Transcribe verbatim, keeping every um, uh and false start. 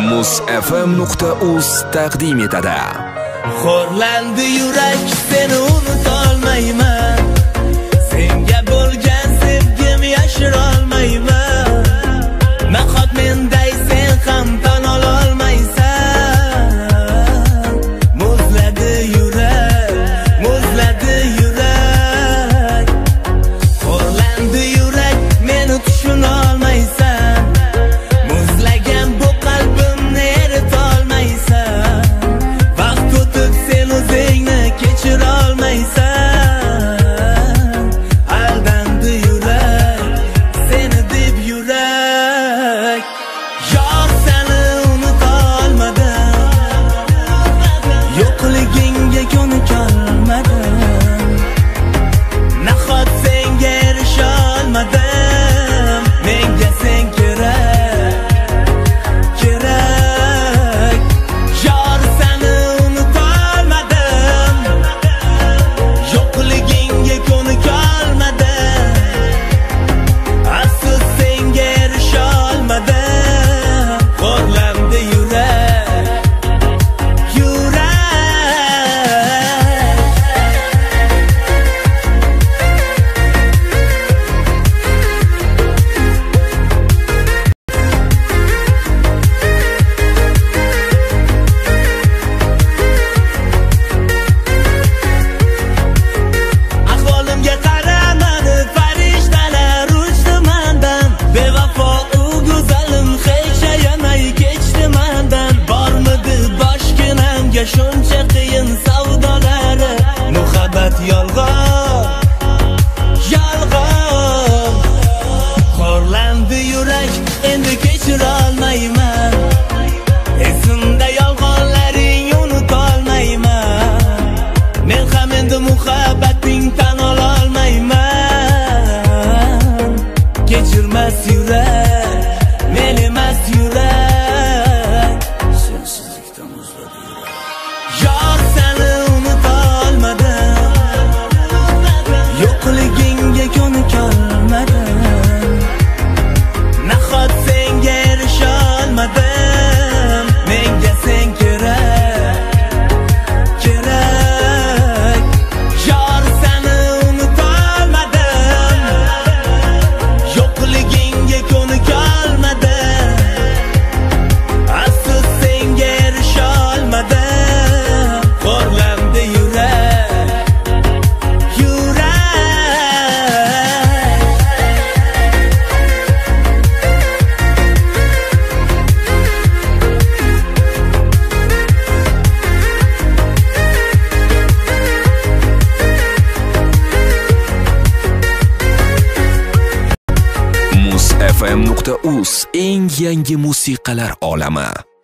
muz f m nuqta uz taqdim etadi. Xo'rlandi yurak, seni unutolmayman. Senga bo'lgan sevgim yashira olmayman. Nahot menday sen ham tan ololmaysan. Muzladi yurak, muzladi yurak. Xo'rlandi yurak, meni tushuna olmaysan. Muzlagan bu qalbimni eritolmaysan. Vaqt o'tib sen o'zingni kechira olmaysan. Aldandi yurak, seni deb yurak. Yor seni unuta olmadim, yo'qligingga ko'nikolmadim. Nahot senga erisha olmadim. Menga sen kerak, kerak. Yor seni unuta olmadim, yo'qligingga ko'nikolmadim. Afsus senga erisha olmadim. Xo'rlandi yurak, yurak. Ahvolimga qaramadi farishtalar uchdi mendan. Bevafo u go'zalim hech ayamay kechdi mendan. Bormidi boshginamga shuncha qiyin savdolari. Muhabbat yolg'on, yolg'on. Xo'rlandi yurak, endi kechira olmayman. Esimda yolg'onlaring unutolmayman. Men ham endi muhabbating tan ololmayman. Kechirmas yurak, men emas yurak. Sensizlikda muzladi yurak. Yor seni unuta olmadim, yo'qligingga ko'nikolmadim. Nahot senga erisha olmadim. Menga sen kerak, kerak. Yor seni unuta olmadim, yo'qligingga ko'nikolmadim. Afsus senga erisha olmadim. Xo'rlandi yurak, yurak. muz f m nuqta uz eng yangi musiqalar olami.